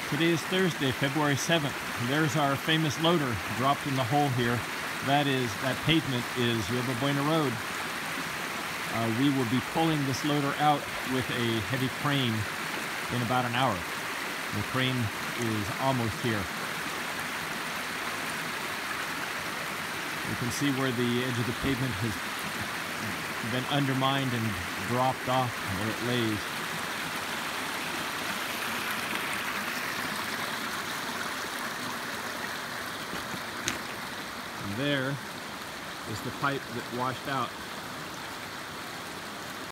Today is Thursday, February 7th. There's our famous loader dropped in the hole here. That pavement is Yerba Buena Road. We will be pulling this loader out with a heavy crane in about an hour. The crane is almost here. You can see where the edge of the pavement has been undermined and dropped off where it lays. And there is the pipe that washed out.